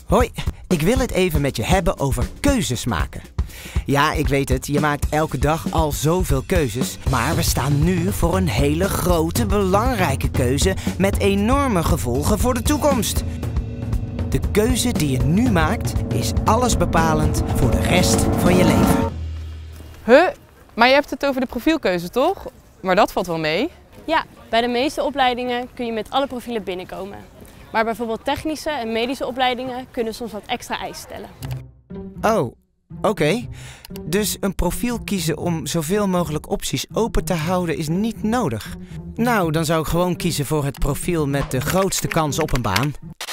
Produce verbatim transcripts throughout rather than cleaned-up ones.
Hoi, ik wil het even met je hebben over keuzes maken. Ja, ik weet het, je maakt elke dag al zoveel keuzes, maar we staan nu voor een hele grote, belangrijke keuze met enorme gevolgen voor de toekomst. De keuze die je nu maakt is allesbepalend voor de rest van je leven. Huh? Maar je hebt het over de profielkeuze, toch? Maar dat valt wel mee. Ja, bij de meeste opleidingen kun je met alle profielen binnenkomen. Maar bijvoorbeeld technische en medische opleidingen kunnen soms wat extra eisen stellen. Oh, oké. Okay. Dus een profiel kiezen om zoveel mogelijk opties open te houden is niet nodig. Nou, dan zou ik gewoon kiezen voor het profiel met de grootste kans op een baan.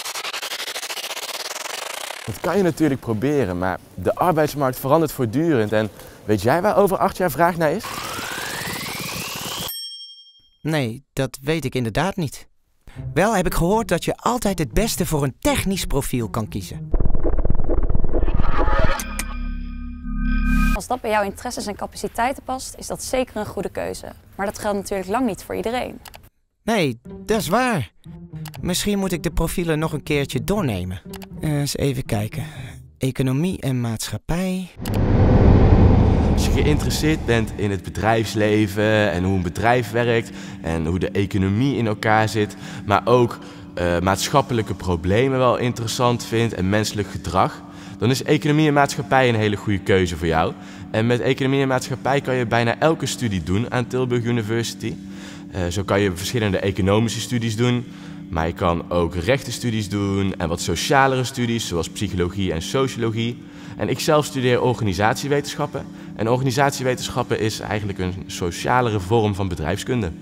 Dat kan je natuurlijk proberen, maar de arbeidsmarkt verandert voortdurend. En weet jij waar over acht jaar vraag naar is? Nee, dat weet ik inderdaad niet. Wel heb ik gehoord dat je altijd het beste voor een technisch profiel kan kiezen. Als dat bij jouw interesses en capaciteiten past, is dat zeker een goede keuze. Maar dat geldt natuurlijk lang niet voor iedereen. Nee, dat is waar. Misschien moet ik de profielen nog een keertje doornemen. Uh, eens even kijken. Economie en maatschappij. Als je geïnteresseerd bent in het bedrijfsleven en hoe een bedrijf werkt en hoe de economie in elkaar zit, maar ook uh, maatschappelijke problemen wel interessant vindt en menselijk gedrag, dan is economie en maatschappij een hele goede keuze voor jou. En met economie en maatschappij kan je bijna elke studie doen aan Tilburg University. Uh, zo kan je verschillende economische studies doen, maar je kan ook rechtenstudies doen en wat socialere studies zoals psychologie en sociologie. En ik zelf studeer organisatiewetenschappen. En organisatiewetenschappen is eigenlijk een socialere vorm van bedrijfskunde.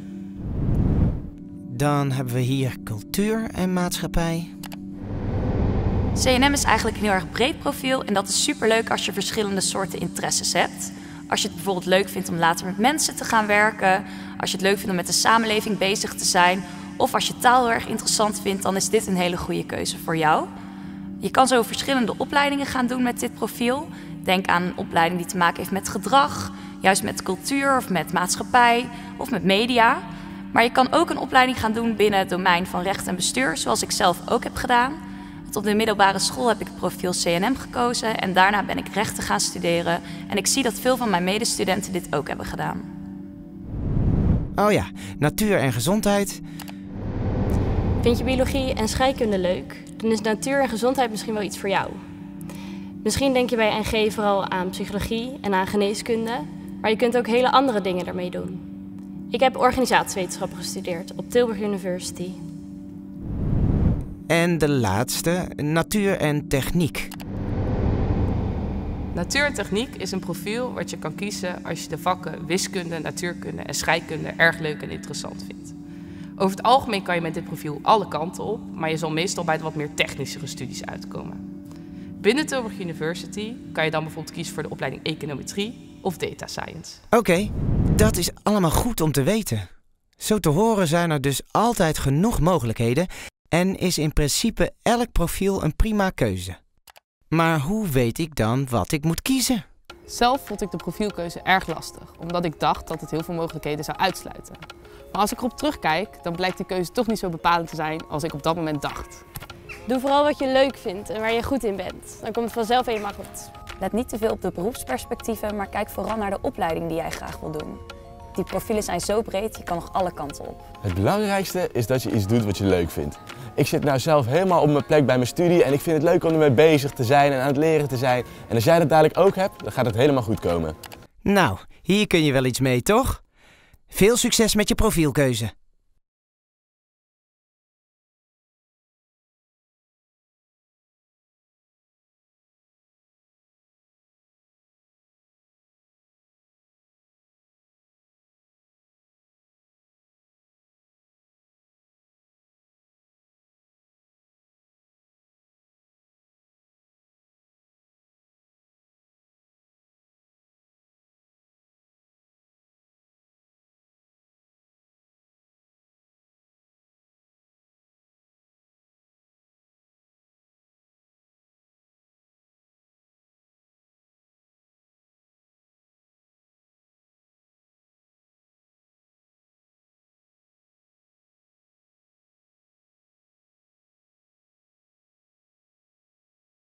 Dan hebben we hier cultuur en maatschappij. C N M is eigenlijk een heel erg breed profiel en dat is superleuk als je verschillende soorten interesses hebt. Als je het bijvoorbeeld leuk vindt om later met mensen te gaan werken, als je het leuk vindt om met de samenleving bezig te zijn, of als je taal heel erg interessant vindt, dan is dit een hele goede keuze voor jou. Je kan zo verschillende opleidingen gaan doen met dit profiel. Denk aan een opleiding die te maken heeft met gedrag, juist met cultuur of met maatschappij of met media. Maar je kan ook een opleiding gaan doen binnen het domein van recht en bestuur, zoals ik zelf ook heb gedaan. Want op de middelbare school heb ik het profiel C N M gekozen en daarna ben ik rechten gaan studeren. En ik zie dat veel van mijn medestudenten dit ook hebben gedaan. Oh ja, natuur en gezondheid. Vind je biologie en scheikunde leuk? Dan is natuur en gezondheid misschien wel iets voor jou. Misschien denk je bij N G vooral aan psychologie en aan geneeskunde, maar je kunt ook hele andere dingen daarmee doen. Ik heb organisatiewetenschappen gestudeerd op Tilburg University. En de laatste, natuur en techniek. Natuur en techniek is een profiel wat je kan kiezen als je de vakken wiskunde, natuurkunde en scheikunde erg leuk en interessant vindt. Over het algemeen kan je met dit profiel alle kanten op, maar je zal meestal bij de wat meer technischere studies uitkomen. Binnen Tilburg University kan je dan bijvoorbeeld kiezen voor de opleiding econometrie of data science. Oké, okay, dat is allemaal goed om te weten. Zo te horen zijn er dus altijd genoeg mogelijkheden en is in principe elk profiel een prima keuze. Maar hoe weet ik dan wat ik moet kiezen? Zelf vond ik de profielkeuze erg lastig, omdat ik dacht dat het heel veel mogelijkheden zou uitsluiten. Maar als ik erop terugkijk, dan blijkt die keuze toch niet zo bepalend te zijn als ik op dat moment dacht. Doe vooral wat je leuk vindt en waar je goed in bent. Dan komt het vanzelf helemaal goed. Let niet te veel op de beroepsperspectieven, maar kijk vooral naar de opleiding die jij graag wil doen. Die profielen zijn zo breed, je kan nog alle kanten op. Het belangrijkste is dat je iets doet wat je leuk vindt. Ik zit nou zelf helemaal op mijn plek bij mijn studie en ik vind het leuk om ermee bezig te zijn en aan het leren te zijn. En als jij dat dadelijk ook hebt, dan gaat het helemaal goed komen. Nou, hier kun je wel iets mee, toch? Veel succes met je profielkeuze.